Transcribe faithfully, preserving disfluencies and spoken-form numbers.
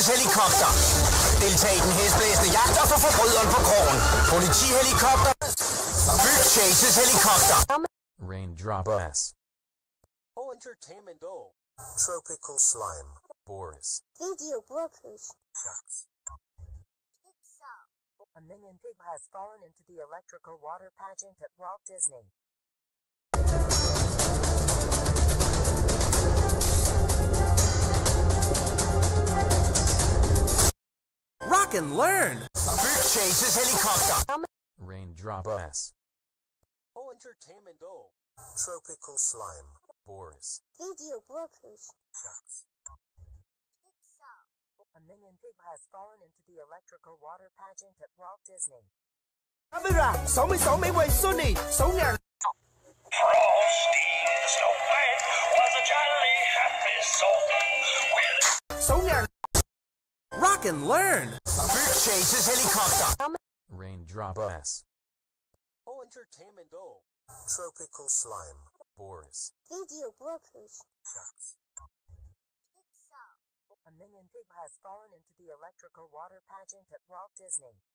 Chases helikopter. Deltag i den hæsblæsende jagt og få forbryderen på krogen. Politihelikopter. Byg Chases helikopter. Raindrop S. Oh, entertainment oh. Tropical slime. Boris. Video brokers. Shucks. A minion pig has fallen into the electrical water pageant at Walt Disney. Rock and learn. Byg Chases helikopter. Raindrop S. Oh, entertainment oh. Tropical slime. Boris. Video brokers. Shucks. A minion pig has fallen into the electrical water pageant at Walt Disney. Camera, sáu mươi sáu máy quay Sony, sáu ngàn. Frosty the Snowman was a jolly happy soul. sáu ngàn. Rock and learn. Byg Chases helikopter. Raindrop S. Oh, entertainment oh. Tropical slime. Boris. Video brokers. Shucks. A minion pig has fallen into the electrical water pageant at Walt Disney.